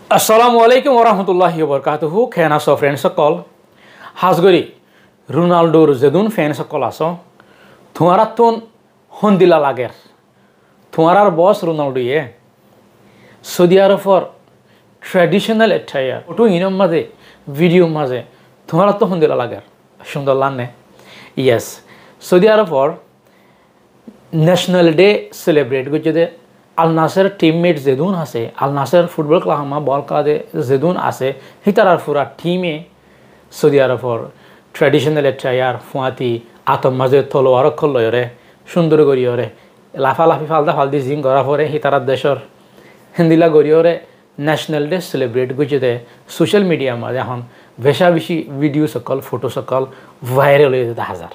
আসসালামু আলাইকুম ওরহমতুল্লাহি ওবরকাতুহু খেনা সো ফ্রেন্ড সকল হাজগরি রোনাল্ডোর যেদুন ফ্যান সকল আছো তোমারাতুন হন্দিলা লাগের তোমার বস রোনাল্ডো সৌদি আরবর ট্রেডিশনাল এঠাইয়ার ফটো ইনম মাঝে ভিডিও মাঝে তোমার তো হন্দিলা লাগের সুন্দর লানে ইয়েস সৌদি আরবর ন্যাশনাল ডে সেলিব্রেট করছে আল নাসের টিমমেট যেদুন আছে আল নাসের ফুটবল ক্লাবমা বল কাদে যেদুন আছে হিতারার পুরা টিমে সৌদি আরবর ট্রেডিশনাল এঠাইয়ার ফুয়াতি আতম মাঝে তলোয়ার খল্লয়রে সুন্দর গড়িয়রে লাফালাফি ফালদা ফালদি জিং করা পরে হিতারার দেশর হিন্দিলা গড়িয়রে ন্যাশনাল ডে সেলিব্রেট করছে সোশ্যাল মিডিয়া মাঝে এখন বেশা বেশি ভিডিও সকল ফটো সকল ভাইরাল হয়ে যেতে হাজার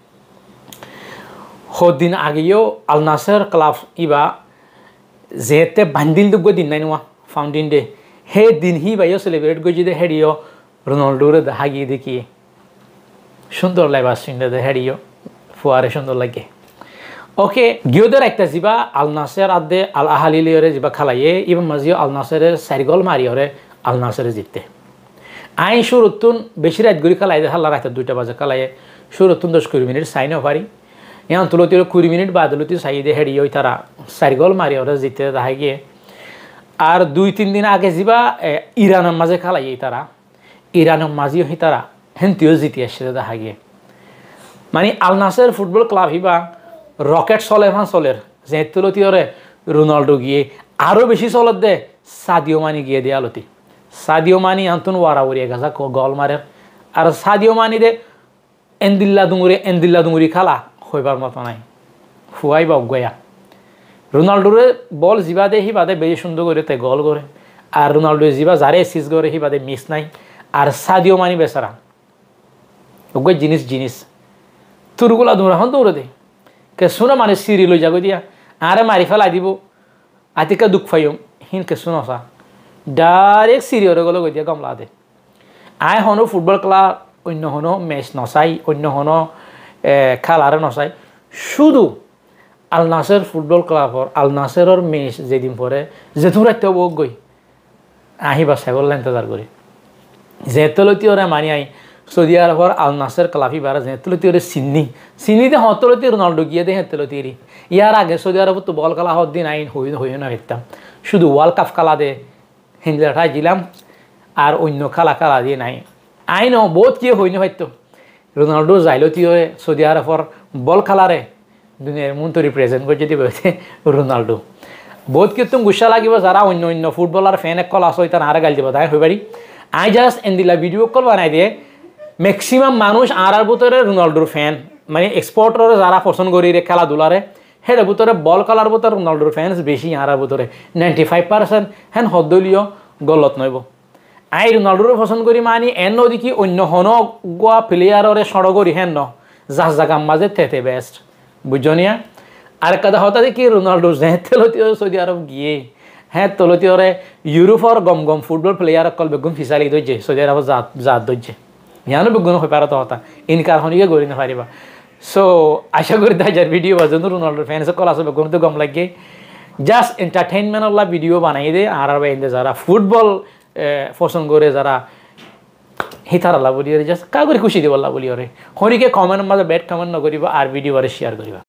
দিন আগেও আল নাসের ক্লাব ইবা যেতে বান্দিল দুগ্গ দিন নাই নোয়া ফাউন্টেন ডে হে দিন হি বাইও সেলিব্রেট করছে হেডিও রোনাল্ডোরে দেখা গিয়ে দেখি সুন্দর লাগবে সিন্ডে হেডিও ফুয়ারে সুন্দর লাগে ওকে গিওদের একটা যাবা আল নাসের আদে আল আহালিলিয়রে যাবা খালাইয়ে ইবা মাঝিও আল নাসেরের 4 গোল মারিয়রে আল নাসেরে জিততে আই শুরুতুন বেশি রাত গড়ি খালাই দে হাল্লা রাতে 2টা বাজে খালাইয়ে শুরুতুন 10-20 মিনিট সাইনও পারি यहाँ तुलती 20 मिनिट बादलती साइडे हेडियो तारा 4 गोल मारी और जीते দেখা গিয়ে আর 2-3 দিন আগে যাবা ইরানের মাঝে খেলাই তারা ইরানের মাঝেও তারা হেনতিও জিতে আসছে দেখা গিয়ে মানে আল নাসের ফুটবল ক্লাব হিবা রকেট চলে চলের যে তুলতি ওরে রোনাল্ডো গিয়ে আরও বেশি চলত দে সাদিও মানি গিয়ে দিয়ে আলতি সাদিও মানি আন্তন ওয়ারাউরি গাছা গোল মারের আর সাদিও মানি দে এন্দিল্লা ডুঙুরি খালা হইবার মতো নাই ফুয়াই বা গয়া রোনাল্ডোরে বল যা দে হি বাদে বেশি সুন্দর করে তে গোল করে আর রোনাল্ডো যা যারে সিজ করে হি বাদে মিস নাই আর সাদিও মানি বেচারা ওগুলো জিনিস তুরগুলা দৌড়াখন দৌড়ে দে কে শোনা মানে সিরি লই যাগো দিয়া আরে মারি ফেলাই দিব আতিকা দুঃখ ফাইম হিন কে শুনসা ডাইরেক্ট সিরি ওরে গলে গই দিয়া গমলা দে আয় হনো ফুটবল ক্লাব অন্য হনো ম্যাচ নচাই অন্য হনো খেলারে নচাই শুধু আল নাসের ফুটবল ক্লাবর আল নাসেরর ম্যাচ যেদিন পরে যেহেতু রাখতে বক গই আহিবা ছাগল ইন্তজার করি যেহেতলতি ওরে মানি আই সৌদি আরবর আল নাসের ক্লাবি বারা যেহেতলতি ওরে চিনিতে হতলতি রোনাল্ডো গিয়ে দে হেতলতি ইয়ার আগে সৌদি আরব তো বল খেলা হত দিন আইন হই না হইতাম শুধু ওয়ার্ল্ড কাপ খেলা দে হিন্দিটাই দিলাম আর অন্য খেলা দিয়ে নাই আইন বহুত কি হই না হয়তো রোনাল্ডো যাইলতি হয়ে সৌদি আরবর বল খেলারে দুনিয়ার মতো রিপ্রেজেন্ট করে যদি বলছে রোনাল্ডো বহুত কিন্তু গুসা লাগিব যারা অন্য ফুটবলার ফ্যান এক কল আসো তার আরে গাল দিব তাই হয়ে পারি আই জাস্ট এন্দিলা ভিডিও কল বানাই দিয়ে ম্যাক্সিমাম মানুষ আর ভিতরে রোনাল্ডোর ফ্যান মানে এক্সপোর্টরে যারা পছন্দ করি রে খেলাধুলারে হের ভিতরে বল খেলার ভিতরে রোনাল্ডোর ফ্যান্স বেশি আর ভিতরে 95% হ্যান হদ্দলীয় গলত নইব আই রোনাল্ডোরে পছন্দ করি মানি এন দেখি অন্য হন গোয়া প্লেয়ারে সড়গরি হেন ন যার জায়গা মাঝে থেতে বেস্ট বুঝনিয়া আর কথা হতা দেখি রোনাল্ডো যে তেলতি সৌদি আরব গিয়ে হ্যাঁ তলতি ওরে ইউরোপর গম ফুটবল প্লেয়ার অকল বেগুন ফিসালি দইছে সৌদি আরব জাত দইছে ইয়ানো বেগুন হয়ে পারত হতা ইনকার হনিকে গড়ি না পারিবা সো আশা করি যার ভিডিও বাজন রোনাল্ডোর ফ্যান্স কল আসবে বেগুন তো গম লাগে জাস্ট এন্টারটেইনমেন্ট ওলা ভিডিও বানাই দে আর বাইন্দে যারা ফুটবল পছন্দ করে যারা হিতারালা বলি জাস্ট কাগরে খুশি দিবলা বলি ওরে হরিকে কমেন্ট মাঝে ব্যাড কমেন্ট নকরিবা আর ভিডিও শেয়ার করিবা।